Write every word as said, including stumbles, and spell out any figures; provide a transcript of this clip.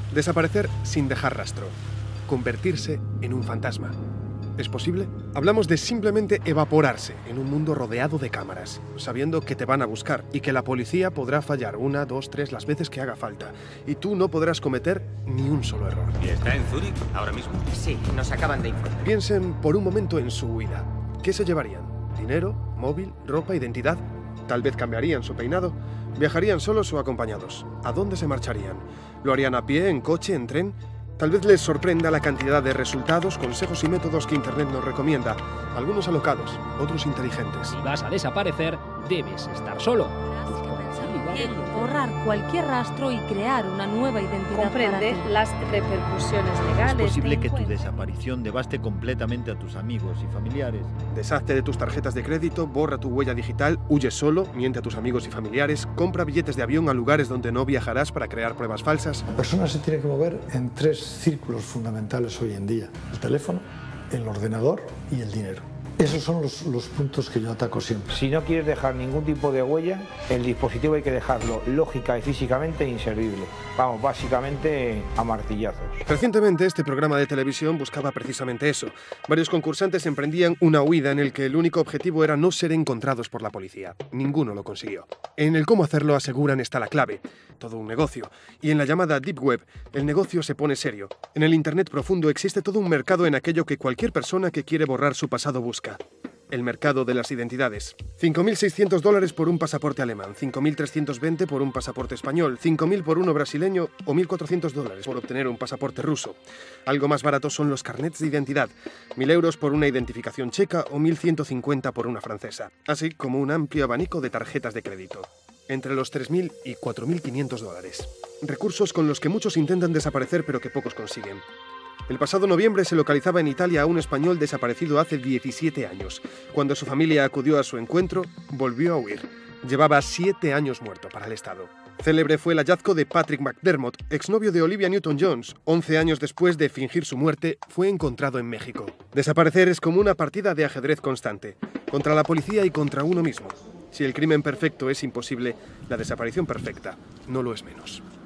Desaparecer sin dejar rastro. Convertirse en un fantasma. ¿Es posible? Hablamos de simplemente evaporarse en un mundo rodeado de cámaras, sabiendo que te van a buscar y que la policía podrá fallar una, dos, tres, las veces que haga falta. Y tú no podrás cometer ni un solo error. ¿Y está en Zúrich ahora mismo? Sí, nos acaban de informar. Piensen por un momento en su huida. ¿Qué se llevarían? ¿Dinero? ¿Móvil? ¿Ropa? ¿Identidad? Tal vez cambiarían su peinado. ¿Viajarían solos o acompañados? ¿A dónde se marcharían? ¿Lo harían a pie, en coche, en tren? Tal vez les sorprenda la cantidad de resultados, consejos y métodos que Internet nos recomienda. Algunos alocados, otros inteligentes. Si vas a desaparecer, debes estar solo. Borrar cualquier rastro y crear una nueva identidad. Comprende las repercusiones legales. Es posible que tu desaparición devaste completamente a tus amigos y familiares. Deshazte de tus tarjetas de crédito, borra tu huella digital, huye solo, miente a tus amigos y familiares, compra billetes de avión a lugares donde no viajarás para crear pruebas falsas. La persona se tiene que mover en tres círculos fundamentales hoy en día: el teléfono, el ordenador y el dinero. Esos son los, los puntos que yo ataco siempre. Si no quieres dejar ningún tipo de huella, el dispositivo hay que dejarlo lógica y físicamente inservible. Vamos, básicamente a martillazos. Recientemente este programa de televisión buscaba precisamente eso. Varios concursantes emprendían una huida en el que el único objetivo era no ser encontrados por la policía. Ninguno lo consiguió. En el cómo hacerlo aseguran está la clave. Todo un negocio. Y en la llamada Deep Web, el negocio se pone serio. En el Internet profundo existe todo un mercado en aquello que cualquier persona que quiere borrar su pasado busca. El mercado de las identidades. cinco mil seiscientos dólares por un pasaporte alemán, cinco mil trescientos veinte por un pasaporte español, cinco mil por uno brasileño o mil cuatrocientos dólares por obtener un pasaporte ruso. Algo más barato son los carnets de identidad, mil euros por una identificación checa o mil ciento cincuenta por una francesa, así como un amplio abanico de tarjetas de crédito. Entre los tres mil y cuatro mil quinientos dólares. Recursos con los que muchos intentan desaparecer pero que pocos consiguen. El pasado noviembre se localizaba en Italia a un español desaparecido hace diecisiete años. Cuando su familia acudió a su encuentro, volvió a huir. Llevaba siete años muerto para el Estado. Célebre fue el hallazgo de Patrick McDermott, exnovio de Olivia Newton-John. once años después de fingir su muerte, fue encontrado en México. Desaparecer es como una partida de ajedrez constante, contra la policía y contra uno mismo. Si el crimen perfecto es imposible, la desaparición perfecta no lo es menos.